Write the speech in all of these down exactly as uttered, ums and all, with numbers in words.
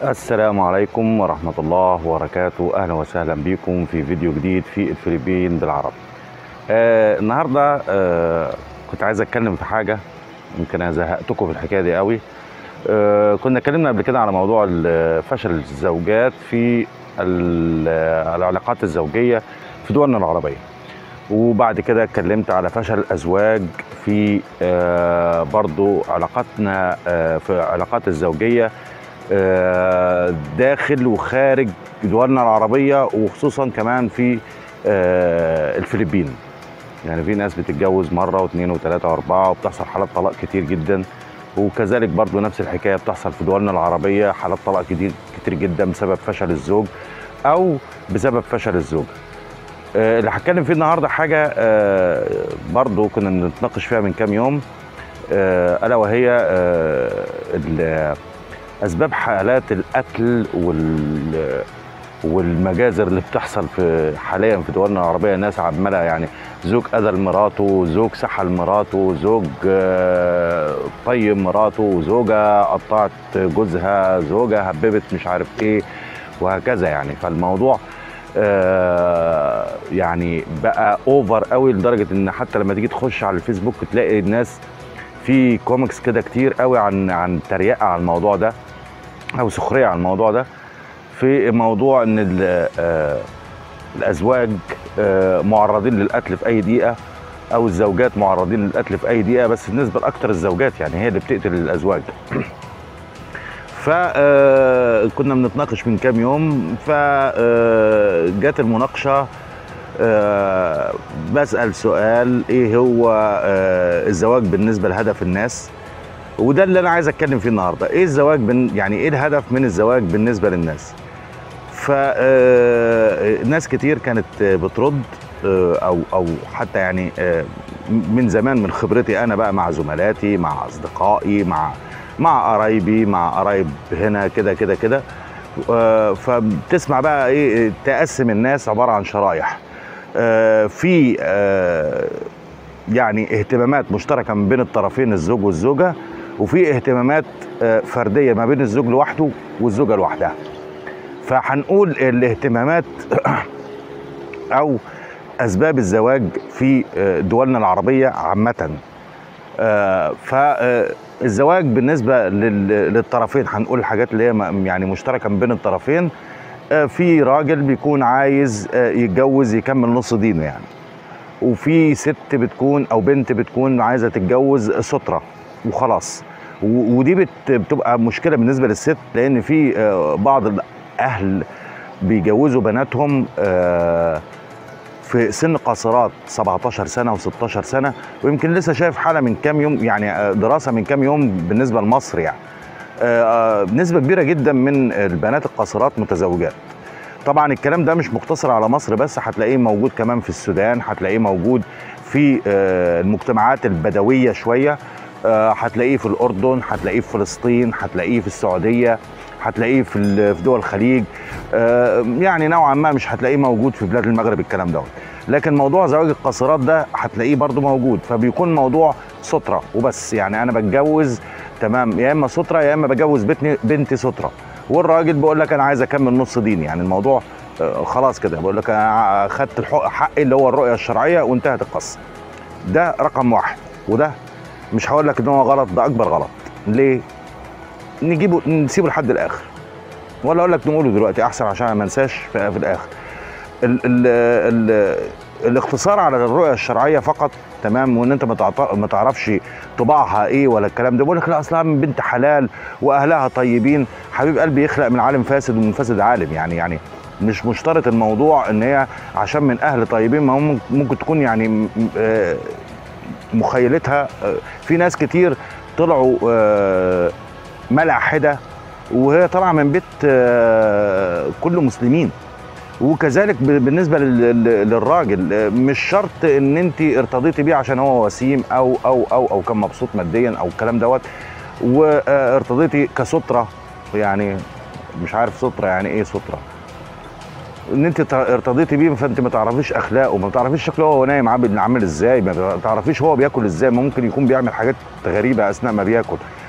السلام عليكم ورحمة الله وبركاته. أهلا وسهلا بكم في فيديو جديد في الفلبين بالعربي. آه النهاردة آه كنت عايز أتكلم في حاجة يمكن أنا زهقتكم في الحكاية دي قوي. آه كنا اتكلمنا قبل كده على موضوع فشل الزوجات في العلاقات الزوجية في دولنا العربية، وبعد كده اتكلمت على فشل الأزواج في آه برضو علاقاتنا آه في علاقات الزوجية داخل وخارج دولنا العربية، وخصوصا كمان في الفلبين. يعني في ناس بتتجوز مرة واثنين وثلاثة واربعة وبتحصل حالات طلاق كتير جدا، وكذلك برضو نفس الحكاية بتحصل في دولنا العربية، حالات طلاق كتير كتير جدا بسبب فشل الزوج او بسبب فشل الزوجة. اللي هتكلم فيه النهاردة حاجة برضو كنا بنتناقش فيها من كام يوم، الا وهي أسباب حالات القتل والمجازر اللي بتحصل في حاليا في دولنا العربية. الناس عمالة يعني زوج قتل مراته، زوج سحل مراته، زوج طيب مراته، زوجة قطعت جوزها، زوجة هببت مش عارف ايه وهكذا. يعني فالموضوع يعني بقى اوفر قوي لدرجة ان حتى لما تيجي تخش على الفيسبوك تلاقي الناس في كوميكس كده كتير قوي عن عن تريقة على الموضوع ده او سخريه على الموضوع ده، في موضوع ان الازواج معرضين للقتل في اي دقيقه، او الزوجات معرضين للقتل في اي دقيقه، بس بالنسبه لاكثر الزوجات يعني هي اللي بتقتل الازواج. فكنا بنتناقش من كام يوم، فجت المناقشه بسال سؤال: ايه هو الزواج بالنسبه لهدف الناس؟ وده اللي انا عايز اتكلم فيه النهارده. ايه الزواج بن... يعني ايه الهدف من الزواج بالنسبه للناس؟ فناس كتير كانت بترد، او او حتى يعني من زمان، من خبرتي انا بقى مع زملاتي، مع اصدقائي، مع مع قرايبي، مع قرايب هنا كده كده كده، فبتسمع بقى ايه، تقسم الناس عباره عن شرايح. في يعني اهتمامات مشتركه من بين الطرفين، الزوج والزوجه، وفي اهتمامات فرديه ما بين الزوج لوحده والزوجه لوحدها. فهنقول الاهتمامات او اسباب الزواج في دولنا العربيه عامه. فالزواج بالنسبه للطرفين هنقول الحاجات اللي هي يعني مشتركه من بين الطرفين. في راجل بيكون عايز يتجوز يكمل نص دينه يعني، وفي ست بتكون او بنت بتكون عايزه تتجوز ستره وخلاص. ودي بتبقى مشكله بالنسبه للست، لان في بعض الاهل بيجوزوا بناتهم في سن قاصرات سبعتاشر سنه وستاشر سنه. ويمكن لسه شايف حاله من كام يوم، يعني دراسه من كام يوم بالنسبه لمصر، يعني نسبه كبيره جدا من البنات القاصرات متزوجات. طبعا الكلام ده مش مقتصر على مصر بس، هتلاقيه موجود كمان في السودان، هتلاقيه موجود في المجتمعات البدويه شويه، هتلاقيه في الاردن، هتلاقيه في فلسطين، هتلاقيه في السعوديه، هتلاقيه في دول الخليج. يعني نوعا ما مش هتلاقيه موجود في بلاد المغرب الكلام دوت، لكن موضوع زواج القاصرات ده هتلاقيه برضو موجود. فبيكون موضوع ستره وبس، يعني انا بتجوز تمام، يا اما ستره يا اما بجوز بنتي ستره، والراجل بيقول لك انا عايز اكمل نص دين. يعني الموضوع خلاص كده، بقول لك انا اخدت الحق حقي اللي هو الرؤيه الشرعيه وانتهت القصه. ده رقم واحد، وده مش هقول لك ان هو غلط، ده اكبر غلط. ليه؟ نجيبه نسيبه لحد الاخر، ولا اقول لك نقوله دلوقتي احسن عشان ما انساش في, في الاخر. ال ال ال الاختصار على الرؤيه الشرعيه فقط تمام، وان انت ما تعرفش طباعها ايه ولا الكلام ده. بقول لك لا، اصلها من بنت حلال واهلها طيبين. حبيب قلبي، يخلق من عالم فاسد ومن فاسد عالم. يعني يعني مش مشترط الموضوع ان هي عشان من اهل طيبين، ما هم ممكن تكون يعني مخيلتها. في ناس كتير طلعوا ملاحده وهي طالعه من بيت كل مسلمين. وكذلك بالنسبه للراجل، مش شرط ان انت ارتضيتي بيه عشان هو وسيم او او او او كان مبسوط ماديا او الكلام دوت، وارتضيتي كستره. يعني مش عارف ستره يعني ايه ستره، ان انت ارتضيتي بيه فانت ما تعرفيش اخلاقه، ما تعرفيش شكله هو نايم عامل ازاي، ما تعرفيش هو بياكل ازاي، ممكن يكون بيعمل حاجات غريبه اثناء ما بياكل.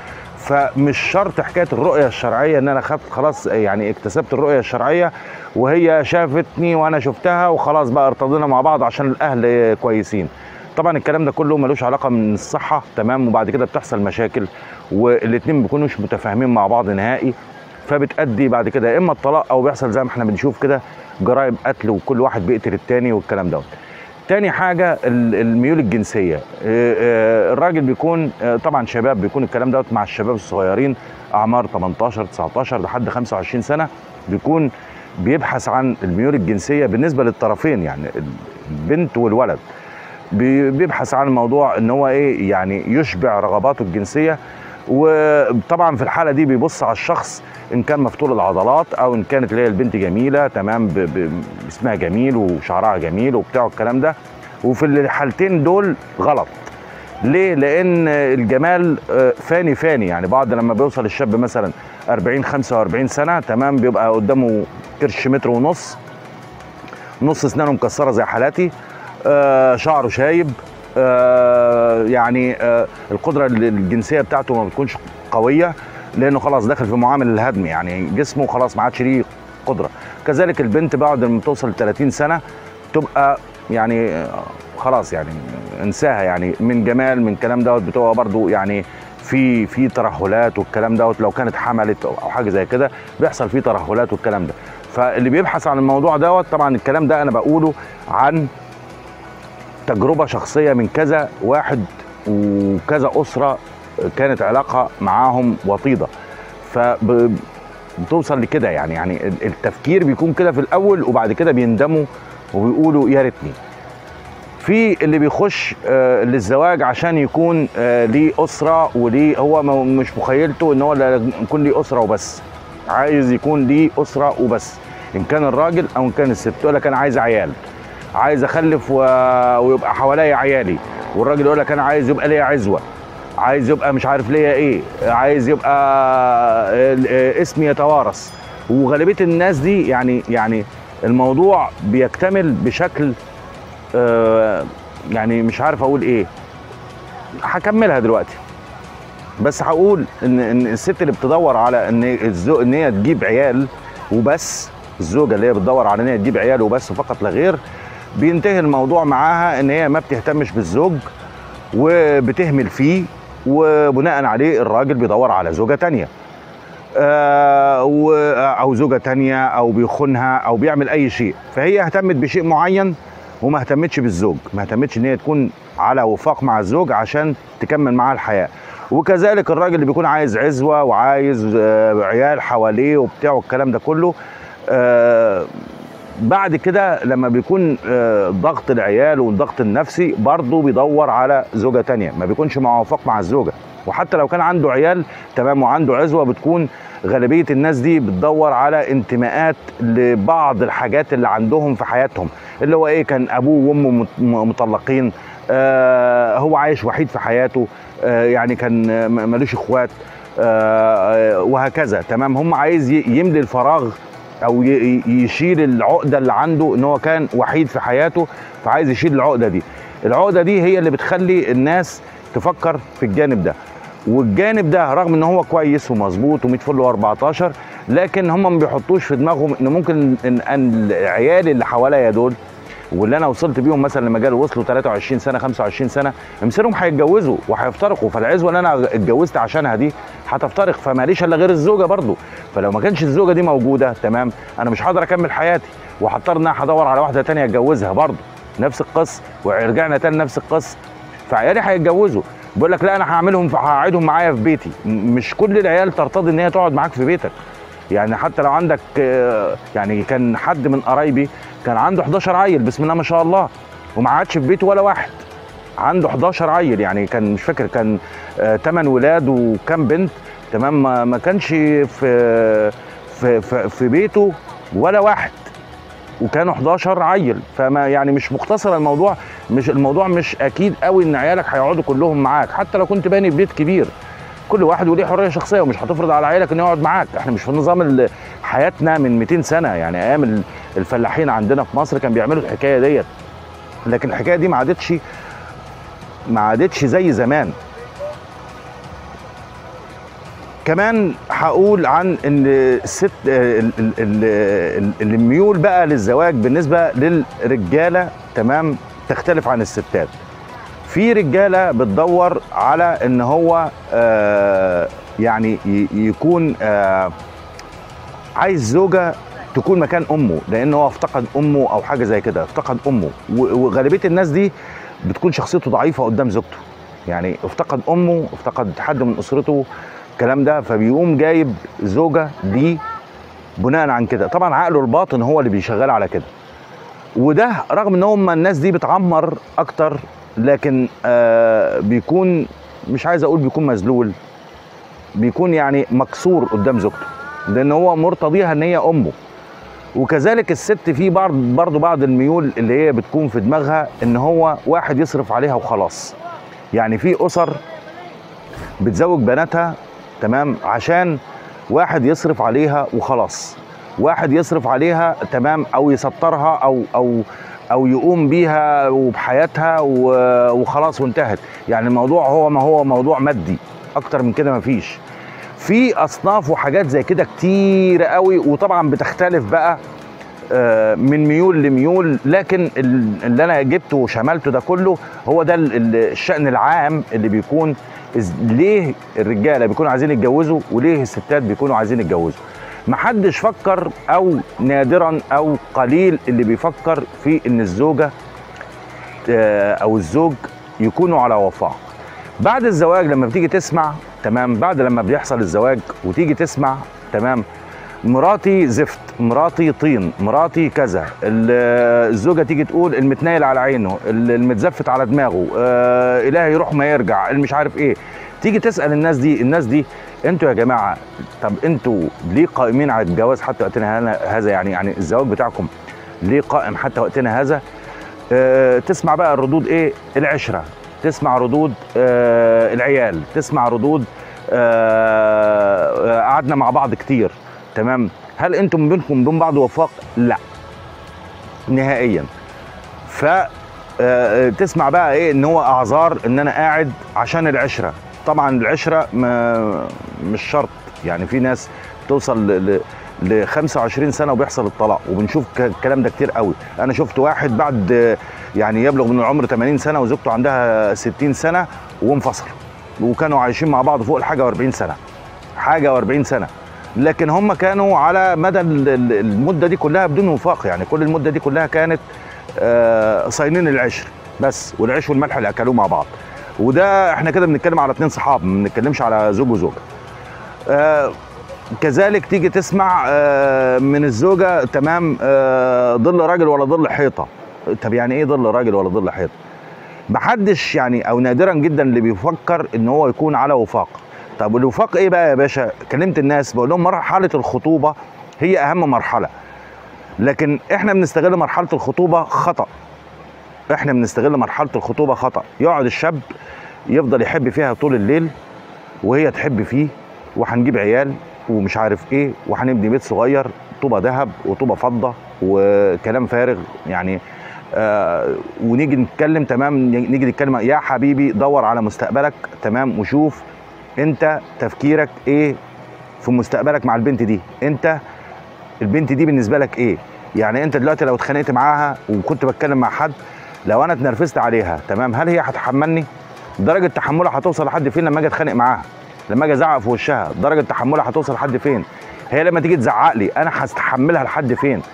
فمش شرط حكايه الرؤيه الشرعيه ان انا خدت خلاص يعني اكتسبت الرؤيه الشرعيه وهي شافتني وانا شفتها وخلاص بقى ارتضينا مع بعض عشان الاهل كويسين. طبعا الكلام ده كله ملوش علاقه من الصحه، تمام، وبعد كده بتحصل مشاكل والاتنين ما بيكونوش متفاهمين مع بعض نهائي، فبتأدي بعد كده يا اما الطلاق او بيحصل زي ما احنا بنشوف كده جرائم قتل وكل واحد بيقتل التاني والكلام دوت. تاني حاجه الميول الجنسيه، الراجل بيكون طبعا شباب، بيكون الكلام دوت مع الشباب الصغيرين اعمار تمنتاشر تسعتاشر لحد خمسة وعشرين سنه، بيكون بيبحث عن الميول الجنسيه بالنسبه للطرفين يعني البنت والولد، بيبحث عن الموضوع ان هو ايه يعني يشبع رغباته الجنسيه. وطبعا في الحاله دي بيبص على الشخص ان كان مفتول العضلات او ان كانت اللي هي البنت جميله، تمام، اسمها جميل وشعرها جميل وبتاع الكلام ده. وفي الحالتين دول غلط. ليه؟ لان الجمال فاني فاني، يعني بعد لما بيوصل الشاب مثلا أربعين خمسة وأربعين سنه، تمام، بيبقى قدامه كرش متر ونص، نص اسنانه مكسره زي حالاتي، آه شعره شايب، آه يعني آه القدره الجنسيه بتاعته ما بتكونش قويه لانه خلاص داخل في معامل الهدم، يعني جسمه خلاص ما عادش ليه قدره. كذلك البنت بعد ما توصل ل ثلاثين سنه تبقى يعني خلاص يعني انساها، يعني من جمال من كلام دوت، بتبقى برضو يعني في في ترهلات والكلام دوت، لو كانت حملت او حاجه زي كده بيحصل فيه ترهلات والكلام ده. فاللي بيبحث عن الموضوع دوت، طبعا الكلام ده انا بقوله عن تجربه شخصيه من كذا واحد وكذا اسره كانت علاقه معاهم وطيده، فبتوصل لكده يعني يعني التفكير بيكون كده في الاول وبعد كده بيندموا وبيقولوا يا ريتني. في اللي بيخش آه للزواج عشان يكون آه ليه اسره، وليه هو مش مخيلته ان هو يكون ليه اسره وبس، عايز يكون ليه اسره وبس، ان كان الراجل او ان كان الست. يقول لك انا عايز عيال، عايز اخلف و... ويبقى حواليا عيالي، والراجل يقول لك انا عايز يبقى ليا عزوه، عايز يبقى مش عارف ليا ايه، عايز يبقى اسمي يتوارث. وغالبيه الناس دي يعني يعني الموضوع بيكتمل بشكل آه يعني مش عارف اقول ايه، هكملها دلوقتي. بس هقول ان ان الست اللي بتدور على ان الزوج ان هي تجيب عيال وبس، الزوجه اللي هي بتدور على ان هي تجيب عيال وبس فقط لا غير، بينتهي الموضوع معاها ان هي ما بتهتمش بالزوج وبتهمل فيه، وبناء عليه الراجل بيدور على زوجه تانيه آه او زوجه تانيه او بيخونها او بيعمل اي شيء. فهي اهتمت بشيء معين وما اهتمتش بالزوج، ما اهتمتش ان هي تكون على وفاق مع الزوج عشان تكمل معاه الحياه. وكذلك الراجل اللي بيكون عايز عزوه وعايز آه عيال حواليه وبتاع والكلام ده كله، آه بعد كده لما بيكون آه ضغط العيال والضغط النفسي برضه بيدور على زوجه تانيه، ما بيكونش موافق مع الزوجه. وحتى لو كان عنده عيال تمام وعنده عزوه، بتكون غالبيه الناس دي بتدور على انتماءات لبعض الحاجات اللي عندهم في حياتهم، اللي هو ايه، كان ابوه وامه مطلقين، آه هو عايش وحيد في حياته، آه يعني كان ملوش اخوات، آه وهكذا، تمام. هم عايز يملي الفراغ او يشيل العقده اللي عنده ان هو كان وحيد في حياته، فعايز يشيل العقده دي. العقده دي هي اللي بتخلي الناس تفكر في الجانب ده. والجانب ده رغم ان هو كويس ومظبوط ومية فل واربعتاشر، لكن هم ما بيحطوش في دماغهم ان ممكن ان, أن العيال اللي حواليا دول واللي انا وصلت بيهم مثلا لمجال وصلوا ثلاثة وعشرين سنه خمسة وعشرين سنه، مصيرهم هيتجوزوا وهيفترقوا، فالعزوه اللي انا اتجوزت عشانها دي هتفترق، فماليش الا غير الزوجه برضو. فلو ما كانش الزوجه دي موجوده، تمام، انا مش هقدر اكمل حياتي، وهضطر ان انا هدور على واحده ثانيه اتجوزها برضو، نفس القصه، ورجعنا تاني نفس القصه. فعيالي هيتجوزوا، بيقول لك لا انا هعملهم هقعدهم معايا في بيتي. مش كل العيال ترتضي ان هي تقعد معاك في بيتك، يعني حتى لو عندك، يعني كان حد من قرايبي كان عنده حداشر عيل بسم الله ما شاء الله، وما قعدش في بيته ولا واحد، عنده حداشر عيل، يعني كان مش فاكر كان ثمانية ولاد وكم بنت، تمام، ما كانش في في في, في بيته ولا واحد، وكانوا حداشر عيل. فما يعني مش مختصر الموضوع، مش الموضوع مش اكيد قوي ان عيالك هيقعدوا كلهم معاك، حتى لو كنت باني بيت كبير، كل واحد وليه حريه شخصيه، ومش هتفرض على عيالك انه يقعد معاك. احنا مش في نظام حياتنا من مئتين سنه، يعني ايام الفلاحين عندنا في مصر كان بيعملوا الحكايه ديت، لكن الحكايه دي ما عادتش ما عادتش زي زمان. كمان هقول عن ان الست ال- ال- ال- الميول بقى للزواج بالنسبه للرجاله تمام تختلف عن الستات. في رجاله بتدور على ان هو آه يعني ي- يكون آه عايز زوجه تكون مكان امه، لان هو افتقد امه او حاجه زي كده، افتقد امه. و- وغالبيه الناس دي بتكون شخصيته ضعيفه قدام زوجته، يعني افتقد امه، افتقد حد من اسرته، الكلام ده، فبيقوم جايب زوجه دي بناء عن كده. طبعا عقله الباطن هو اللي بيشغل على كده، وده رغم ان هم الناس دي بتعمر اكتر، لكن آه بيكون، مش عايز اقول بيكون مذلول، بيكون يعني مكسور قدام زوجته، لان هو مرتضيها ان هي امه. وكذلك الست في بعض برضه بعض الميول اللي هي بتكون في دماغها ان هو واحد يصرف عليها وخلاص. يعني في اسر بتزوج بناتها تمام عشان واحد يصرف عليها وخلاص، واحد يصرف عليها تمام، او يسطرها او او او يقوم بيها وبحياتها وخلاص وانتهت. يعني الموضوع هو ما هو موضوع مادي، اكتر من كده مفيش. في اصناف وحاجات زي كده كتير قوي، وطبعا بتختلف بقى آه، من ميول لميول، لكن اللي انا جبته وشملته ده كله هو ده الشأن العام اللي بيكون ليه الرجاله بيكونوا عايزين يتجوزوا وليه الستات بيكونوا عايزين يتجوزوا. محدش فكر، او نادرا او قليل اللي بيفكر في ان الزوجه آه، او الزوج يكونوا على وفاق. بعد الزواج لما بتيجي تسمع تمام، بعد لما بيحصل الزواج وتيجي تسمع تمام، مراتي زفت، مراتي طين، مراتي كذا، الزوجه تيجي تقول المتنايل على عينه، المتزفت على دماغه، آه الهي يروح ما يرجع، مش عارف ايه. تيجي تسال الناس دي، الناس دي انتوا يا جماعه، طب انتوا ليه قائمين على الجواز حتى وقتنا هذا؟ يعني يعني الزواج بتاعكم ليه قائم حتى وقتنا هذا؟ آه تسمع بقى الردود ايه؟ العشره، تسمع ردود آه العيال، تسمع ردود آه قعدنا مع بعض كتير تمام. هل انتم بينكم بين بعض وفاق؟ لا نهائيا. ف تسمع بقى ايه؟ ان هو اعذار ان انا قاعد عشان العشره. طبعا العشره ما مش شرط، يعني في ناس توصل ل ل خمسة وعشرين سنه وبيحصل الطلاق، وبنشوف الكلام ده كتير قوي. انا شفت واحد بعد يعني يبلغ من العمر ثمانين سنه وزوجته عندها ستين سنه وانفصلوا، وكانوا عايشين مع بعض فوق الحاجه وأربعين سنه، حاجه وأربعين سنه، لكن هم كانوا على مدى المده دي كلها بدون وفاق. يعني كل المده دي كلها كانت آه صاينين العشر بس، والعيش والملح اللي اكلوه مع بعض. وده احنا كده بنتكلم على اتنين صحاب، ما بنتكلمش على زوج وزوجه. آه كذلك تيجي تسمع آه من الزوجه تمام، آه ظل راجل ولا ظل حيطه. طب يعني ايه ظل راجل ولا ظل حيطه؟ محدش يعني، او نادرا جدا اللي بيفكر ان هو يكون على وفاق. طب الوفاق ايه بقى يا باشا؟ كلمت الناس بقول لهم مرحله الخطوبه هي اهم مرحله، لكن احنا بنستغل مرحله الخطوبه خطا. احنا بنستغل مرحله الخطوبه خطا. يقعد الشاب يفضل يحب فيها طول الليل، وهي تحب فيه، وهنجيب عيال ومش عارف ايه، وهنبني بيت صغير، طوبه ذهب وطوبه فضه وكلام فارغ يعني. آه ونيجي نتكلم تمام، نيجي نتكلم يا حبيبي دور على مستقبلك تمام، وشوف انت تفكيرك ايه في مستقبلك مع البنت دي. انت البنت دي بالنسبه لك ايه؟ يعني انت دلوقتي لو اتخانقت معاها وكنت بتكلم مع حد، لو انا اتنرفزت عليها تمام، هل هي هتحملني؟ درجه تحملها هتوصل لحد فين لما اجي اتخانق معاها؟ لما اجي ازعق في وشها درجه تحملها هتوصل لحد فين؟ هي لما تيجي تزعق لي انا هستحملها لحد فين؟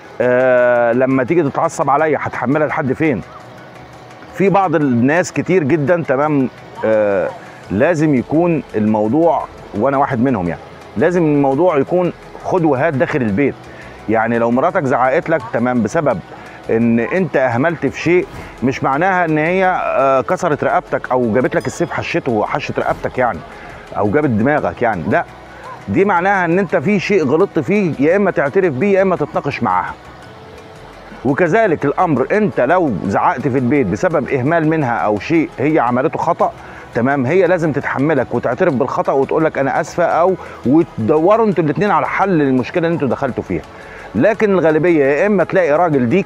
آه لما تيجي تتعصب عليا هتحملها لحد فين؟ في بعض الناس كتير جدا تمام، آه لازم يكون الموضوع، وانا واحد منهم يعني، لازم الموضوع يكون خد وهات داخل البيت. يعني لو مراتك زعقت لك تمام بسبب ان انت اهملت في شيء، مش معناها ان هي آه كسرت رقبتك او جابت لك السيف حشته وحشت رقبتك يعني، او جابت دماغك يعني، لا، دي معناها ان انت في شيء غلطت فيه، يا اما تعترف بيه يا اما تتناقش معاها. وكذلك الامر، انت لو زعقت في البيت بسبب اهمال منها او شيء هي عملته خطأ تمام، هي لازم تتحملك وتعترف بالخطأ وتقول لك انا اسفه، او وتدوروا انتوا الاثنين على حل للمشكله اللي انتوا دخلتوا فيها. لكن الغالبيه يا اما تلاقي راجل ديك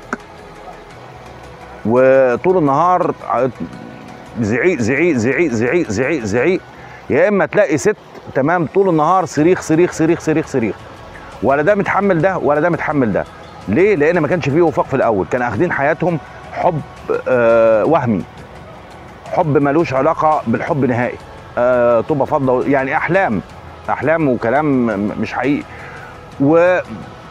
وطول النهار زعيق زعيق زعيق زعيق زعيق زعيق، يا اما تلاقي ست تمام طول النهار صريخ صريخ صريخ صريخ صريخ، ولا ده متحمل ده ولا ده متحمل ده. ليه؟ لان ما كانش فيه وفاق في الاول، كان اخدين حياتهم حب آه وهمي، حب ملوش علاقه بالحب نهائي، آه طوبه فضه، يعني احلام احلام وكلام مش حقيقي. وشفت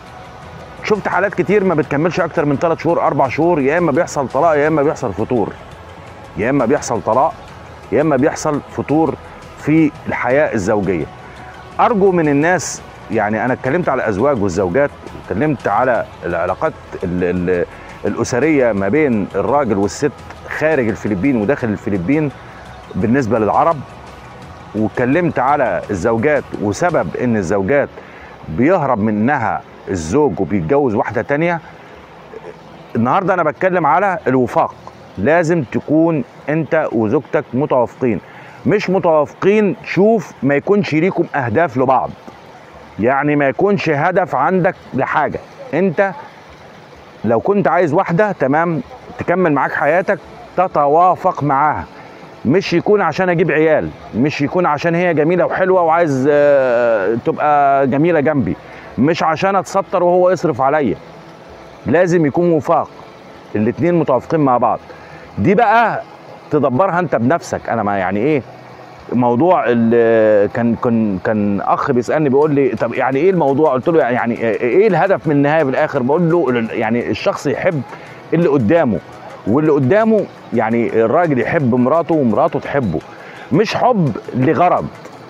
حالات كتير ما بتكملش اكتر من ثلاث شهور اربع شهور، يا اما بيحصل طلاق يا اما بيحصل فتور، يا اما بيحصل طلاق يا اما بيحصل فتور في الحياه الزوجيه. ارجو من الناس، يعني انا اتكلمت على الازواج والزوجات، اتكلمت على العلاقات ال ال الاسريه ما بين الراجل والست خارج الفلبين وداخل الفلبين بالنسبه للعرب، واتكلمت على الزوجات وسبب ان الزوجات بيهرب منها الزوج وبيتجوز واحده تانيه. النهارده انا بتكلم على الوفاق، لازم تكون انت وزوجتك متوافقين، مش متوافقين شوف ما يكونش ليكم اهداف لبعض، يعني ما يكونش هدف عندك لحاجه. انت لو كنت عايز واحده تمام تكمل معاك حياتك تتوافق معاها، مش يكون عشان اجيب عيال، مش يكون عشان هي جميله وحلوه وعايز تبقى جميله جنبي، مش عشان اتستر وهو يصرف عليا. لازم يكون وفاق، الاتنين متوافقين مع بعض. دي بقى تدبرها انت بنفسك. انا ما يعني ايه موضوع اللي كان كان كان اخ بيسالني بيقول لي طب يعني ايه الموضوع؟ قلت له يعني ايه الهدف من النهايه في الاخر؟ بقول له يعني الشخص يحب اللي قدامه، واللي قدامه يعني الراجل يحب مراته ومراته تحبه، مش حب لغرض،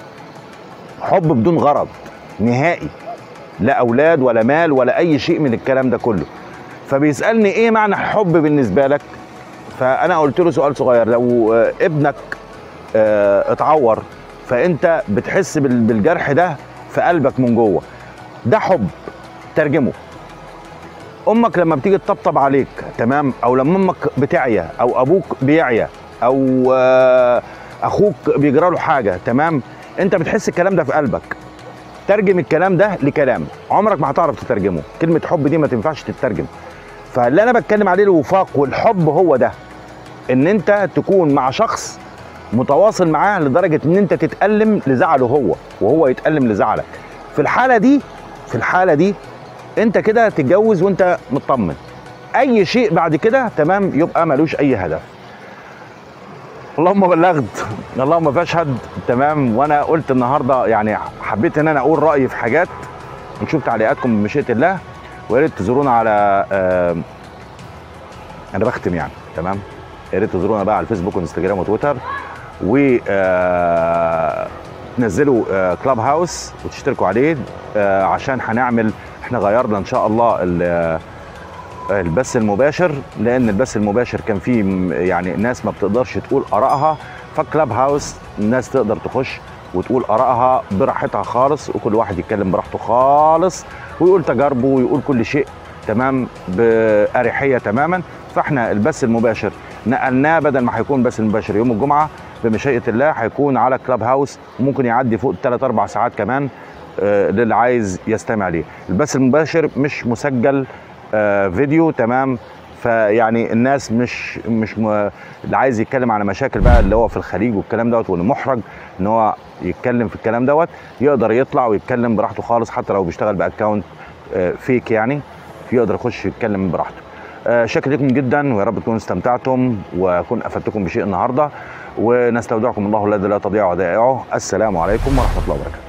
حب بدون غرض نهائي، لا اولاد ولا مال ولا اي شيء من الكلام ده كله. فبيسالني ايه معنى الحب بالنسبه لك؟ فانا قلت له سؤال صغير، لو ابنك اه اتعور فانت بتحس بالجرح ده في قلبك من جوه، ده حب. ترجمه، امك لما بتيجي تطبطب عليك تمام، او لما امك بتعيا او ابوك بيعيا او اه اخوك بيجرى له حاجه تمام، انت بتحس الكلام ده في قلبك. ترجم الكلام ده لكلام، عمرك ما هتعرف تترجمه. كلمه حب دي ما تنفعش تترجم. فاللي انا بتكلم عليه الوفاق والحب هو ده، ان انت تكون مع شخص متواصل معاه لدرجه ان انت تتألم لزعله هو وهو يتألم لزعلك. في الحاله دي في الحاله دي انت كده تتجوز وانت مطمن. اي شيء بعد كده تمام يبقى ملوش اي هدف. اللهم بلغت اللهم فاشهد تمام. وانا قلت النهارده يعني حبيت ان انا اقول رايي في حاجات، نشوف تعليقاتكم بمشيئه الله. ويا ريت تزورونا على آه انا بختم يعني تمام، يا ريت تزورونا بقى على الفيسبوك وانستجرام وتويتر، و آه تنزلوا آه كلاب هاوس وتشتركوا عليه، آه عشان هنعمل، احنا غيرنا ان شاء الله البث المباشر، لان البث المباشر كان فيه يعني ناس ما بتقدرش تقول ارائها، فكلاب هاوس الناس تقدر تخش وتقول ارائها براحتها خالص، وكل واحد يتكلم براحته خالص ويقول تجاربه ويقول كل شيء تمام باريحيه تماما. فاحنا البث المباشر نقلناه، بدل ما هيكون بث المباشر يوم الجمعه بمشيئه الله هيكون على كلاب هاوس، وممكن يعدي فوق ثلاث اربع ساعات كمان آه للي عايز يستمع ليه. البث المباشر مش مسجل آه فيديو تمام، فيعني الناس مش مش م... اللي عايز يتكلم على مشاكل بقى اللي هو في الخليج والكلام دوت، واللي محرج ان هو يتكلم في الكلام دوت، يقدر يطلع ويتكلم براحته خالص، حتى لو بيشتغل باكونت آه فيك يعني يقدر يخش يتكلم براحته. آه شكرا لكم جدا، ويا رب تكونوا استمتعتم واكون افدتكم بشيء النهارده، ونستودعكم الله الذي لا تضيع ودائعه. السلام عليكم ورحمه الله وبركاته.